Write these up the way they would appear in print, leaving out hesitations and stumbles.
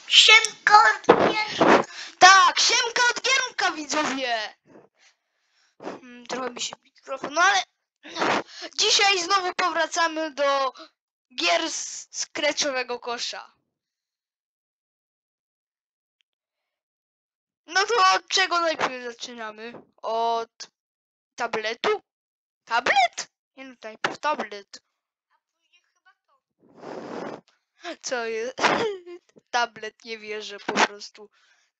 Siemka od Gierka. Tak, siemka od Gierka, widzowie! Trochę mi się mikrofon, no ale dzisiaj znowu powracamy do gier z scratchowego kosza. No to od czego najpierw zaczynamy? Od tabletu? Tablet? Nie no, najpierw tablet. A później chyba to. Co jest? Tablet, nie wierzę po prostu.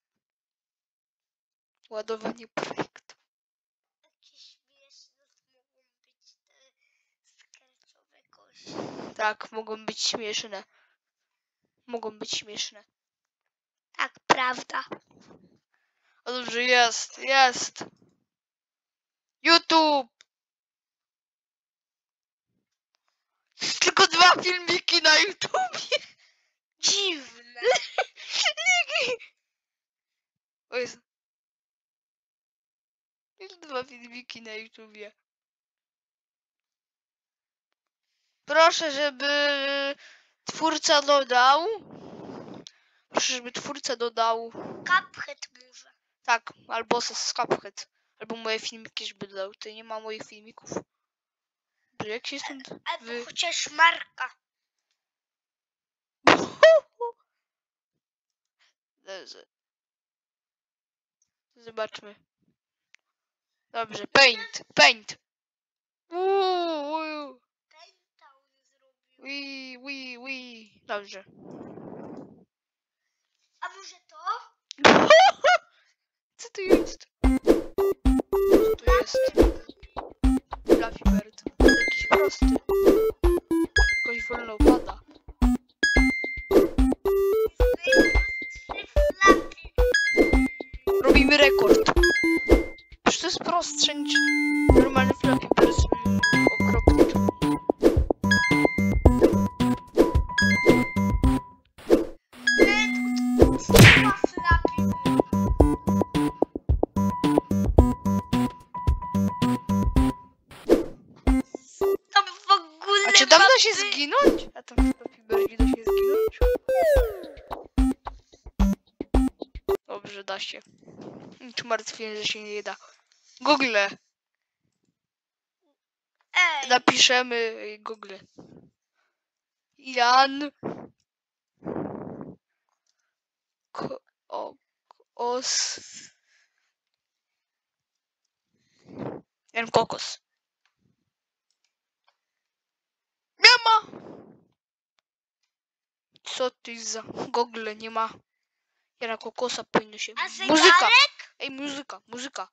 Ładowanie projektu. Jakie śmieszne mogą być te skarczowe kości. Tak, mogą być śmieszne. Mogą być śmieszne. Tak, prawda. O dobrze, jest. YouTube! Tylko 2 filmiki na YouTubie. Dziwne. O jest. Tylko 2 filmiki na YouTubie. Proszę, żeby twórca dodał. Proszę, żeby twórca dodał. Cuphead może. Tak, albo z Cuphead. Albo moje filmiki, żeby dodał. Tutaj nie ma moich filmików. Dobrze, jak się stąd Albo chociaż Marka. Zobaczmy. Dobrze, paint. Pęta on zrobił. Dobrze. A może to? Co to jest? Co to jest? Fluffy Bird. Jakiś prosty. Jakoś wolno pada. Robimy rekord. Przecież to jest prostsze niż normalny Fluffy Bird. Okropny. To w ogóle A czy tam da się mapy- zginąć? A tam w Fluffy Birdzie da się zginąć? Dobrze, da się. Nic martwię, że się nie da. Google. Ej, Napiszemy Google. Jan Kokos. Jan Kokos. Nie ma! Co ty za Google, nie ma. Jana Kokosa powinno się. a Muzyka! zegarek? Ej, muzyka.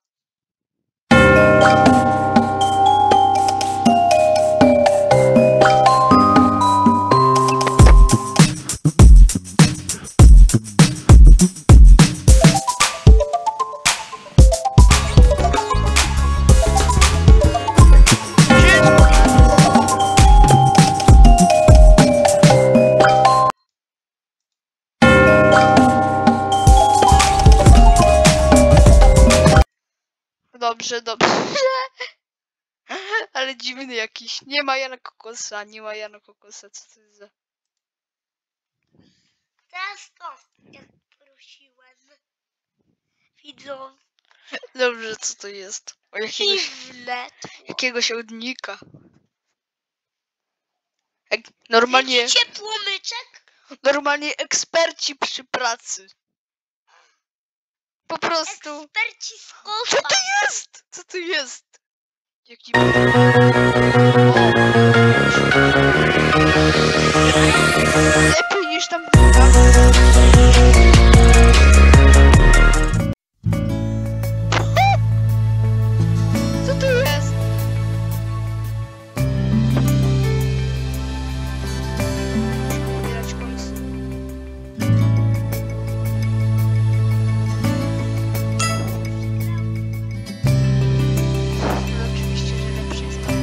Dobrze. Ale dziwny jakiś. Nie ma Jana Kokosa, Co to jest za... Teraz to, jak prosiłem. Widzą. Dobrze, co to jest? O Dziwne. jakiegoś odnika. Normalnie Widzicie płomyczek? eksperci przy pracy. Po prostu. Eksperci z Co kosza. to jest? Co to jest? Jaki... Lepiej niż tam... Co to jest? Pobierać końce. No oczywiście, że lepszy jest tam.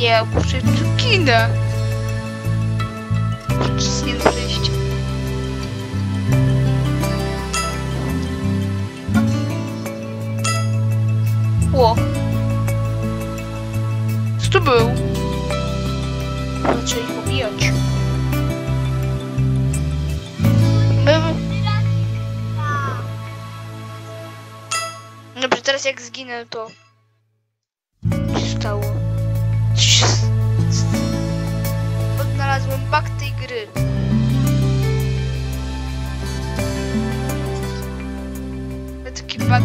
Nie, kurczę, tu ginę. Nic nie do przejścia. Ło. Co to był? Zaczęli ich obijać. Dobrze, teraz jak zginę, to... Co się stało? Odnalazłem bug tej gry. Taki bug.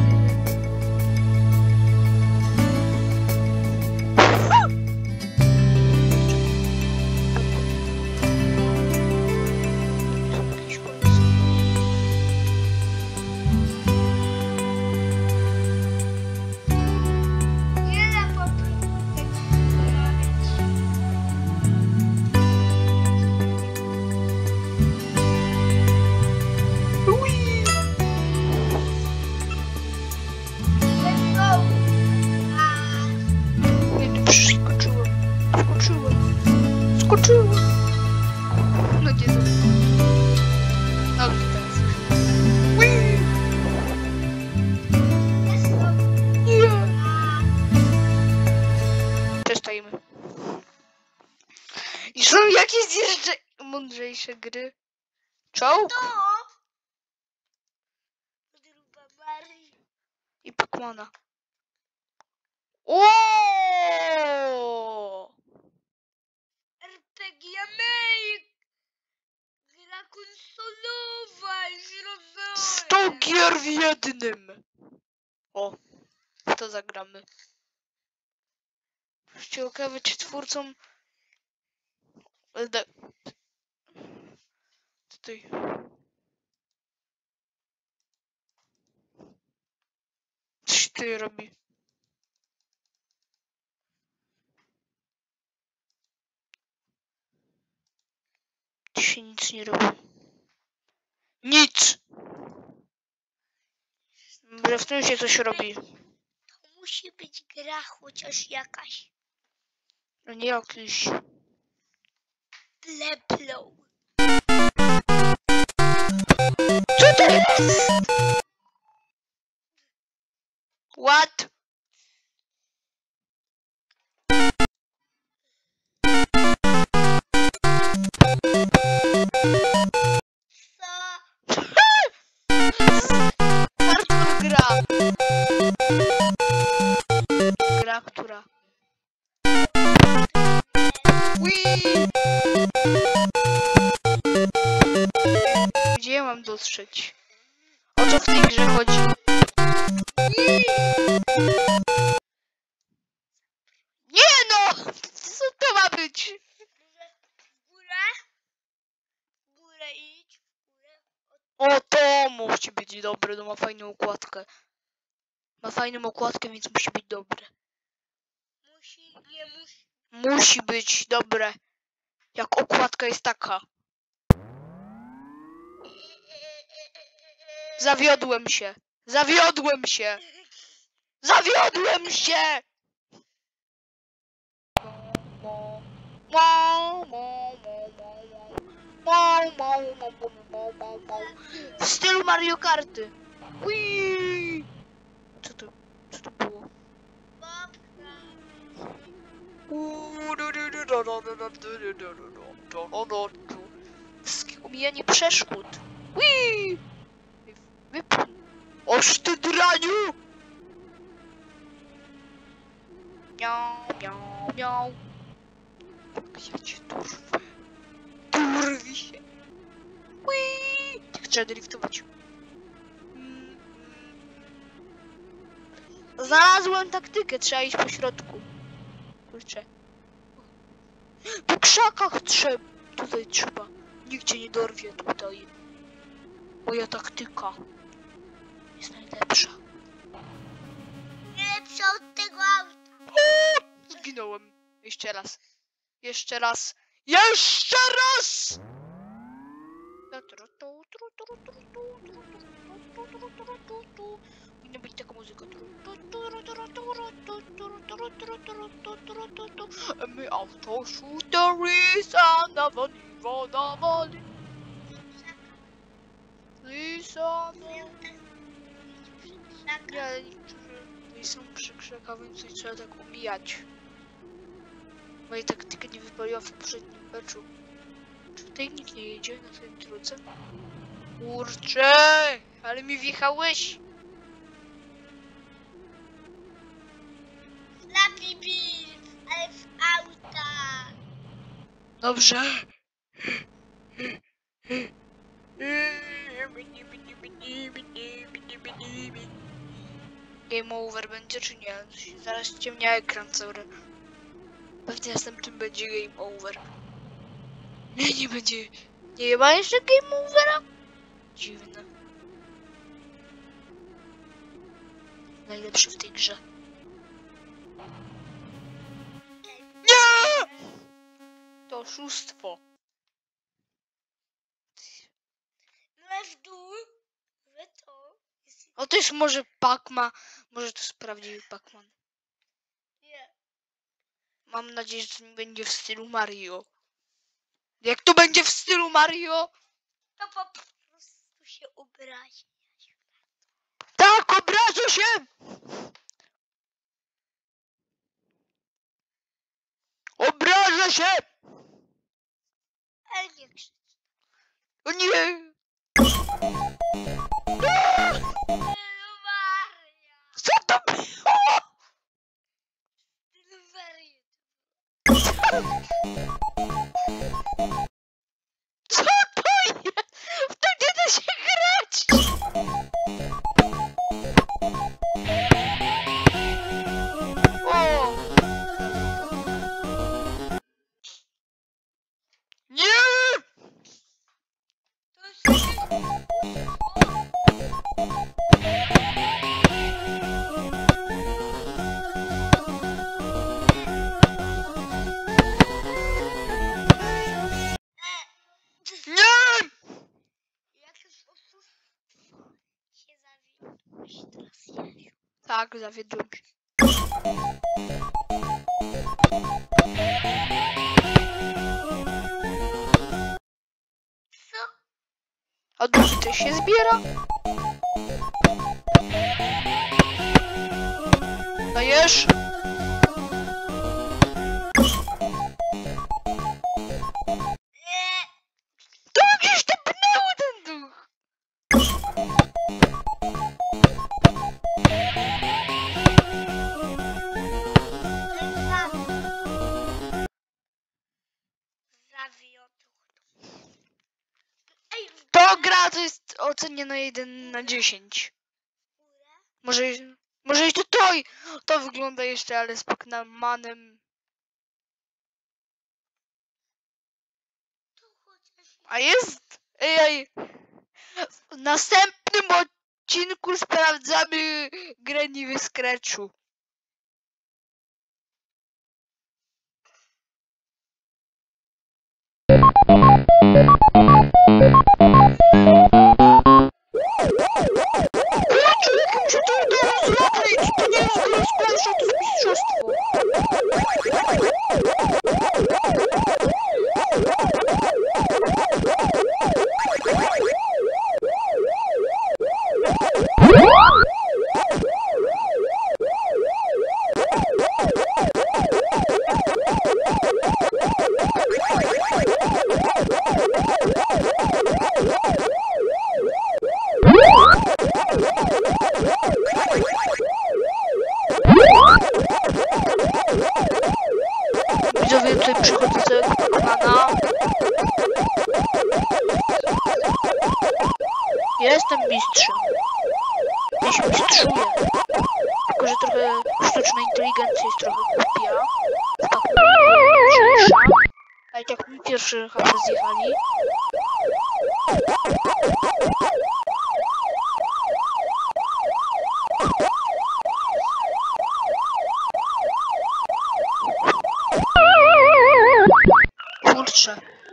Skoczyłem. No gdzie to? Dobrze, teraz już. Nie. Przestajemy. I są jakieś jeszcze mądrzejsze gry. Czołg i Pacmana. Ooo! RPG Make! Gra konsolowa, już rozumiem. 100 gier w jednym! O, w to zagramy. Ciekawe, czy twórcom... Tutaj... Coś tutaj robi. Się nic nie robi. Nic! Że w tym się coś robi. To musi być gra chociaż jakaś. No nie jakiś. Leplow. Co to jest? What? Hardcore gra. Gra, która... Wii! Gdzie ja mam dostrzec? O co w tej grze chodzi? Nie no! Co to ma być? W górę? W górę idź. W górę. O, to musi być dobre, to ma fajną okładkę. Ma fajną okładkę, więc musi być dobre. Musi, nie musi. Musi być dobre. Jak okładka jest taka. Zawiodłem się. Zawiodłem się. Zawiodłem się! W stylu Mario Karty. Wii! Co to było? Omijanie przeszkód. Wii! Oż ty draniu! Miau, miau, miau. Ja cię dorwę. Dorwi się. Wii! Tak trzeba driftować. Znalazłem taktykę, trzeba iść po środku. Kurczę. Po krzakach trzeba. Tutaj trzeba. Nikt cię nie dorwie tutaj. Moja taktyka jest najlepsza. Lepsza od tego auta. Zginąłem. Jeszcze raz. Jeszcze raz. Jeszcze raz! Powinna być taka muzyka. My autoshootery są nawali. Lisa, no. Nie, niektórzy są przy krzakach, więc coś trzeba tak omijać. Moja taktyka nie wypaliła w poprzednim meczu. Czy tutaj nikt nie jedzie na tej drodze? Kurczę, ale mi wjechałeś! Flappy Bird, ale w auta. Dobrze. Game over będzie czy nie? Zaraz ciemnia ekran cały. Pewnie następnym będzie game over. Nie będzie. Nie ma jeszcze game overa? Dziwne. Najlepszy w tej grze. Nie! To oszustwo. No w dół, że to jest... O, to jest może Pac-Man. Może to jest prawdziwy Pac-Man. Nie. Mam nadzieję, że to nie będzie w stylu Mario. Jak to będzie w stylu Mario? To po prostu się obrazi. Tak, obrażę się! Obrażę się! Ale nie krzycz. O nie! Maria. Co to było? Maria. Co to jest? W to nie da się grać! O! Nie! To jest... Nie! Jakieś oszustwo się zawiodłeś teraz, Jasiu. Tak, zawiodłem się. Co? A duży też się zbiera? Dajesz? To gdzieś to pnęło ten duch! Ej, To gra to jest oceniona 1 na 10. Może i to wygląda jeszcze, ale z Pac-Manem. A jest? Ej, w następnym odcinku sprawdzamy grę Niby Scratchu. Kurczę, jakim się to udało zrobić? To nie jest gra Scratcha, to jest mistrzostwo. Widzowie, tutaj przychodzę całego Pac-Mana. Ja jestem mistrzem. Ja się mistrzuję. Tylko, że trochę sztuczna inteligencja jest trochę głupia. W Pac-Manie mniejsza. Ale tak mi pierwszy HP zjechali. Kurczę.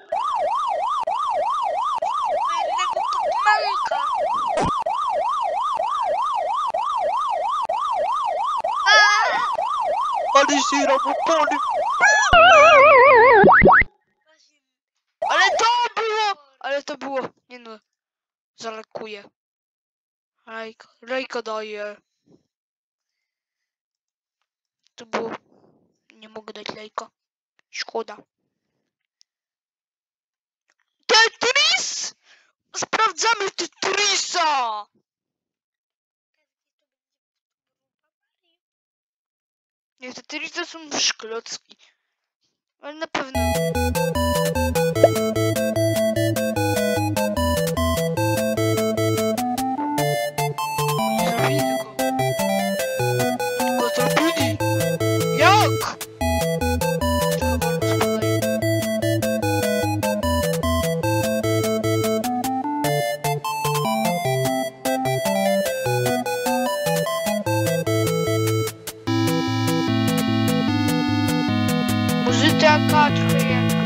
jednego Pac-Manka. opony, syram opony. Ale to było, nie no, zalekuję. Rajka daje. To było, nie mogę dać lajka. Szkoda. Tetris! Sprawdzamy Tetrisa! Nie, Tetris to są szklocki. Ale na pewno. Nie zabili go. Go zabili! Jak? Czekaj, wolno spadaj. Muzyka trochę jak...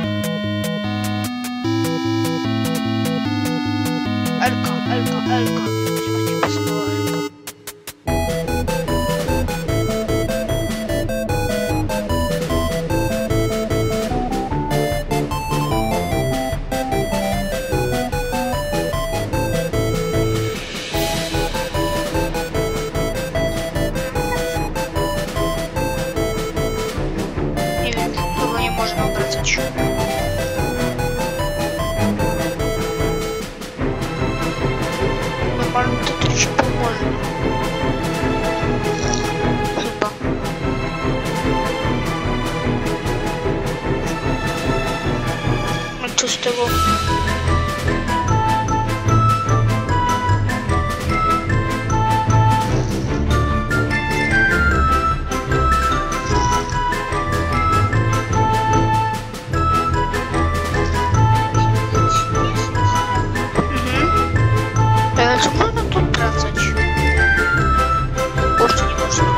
Elka. Nie pasowała Elka. Nie wiem, tego nie można obracać. Normalnie to też pomoże. Chyba. No co z tego? Ale co można tu wracać? Kurczę, nie można.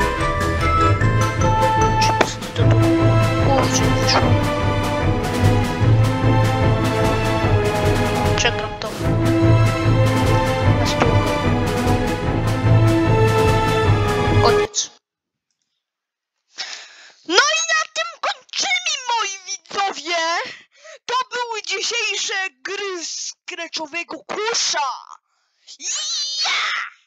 Czy po prostu to było? Kurczę, nie wyszło. Czekam to. Na stół. Koniec. No i na tym kończymy, moi widzowie! To były dzisiejsze gry z Scratchowego Kusza! Yeah!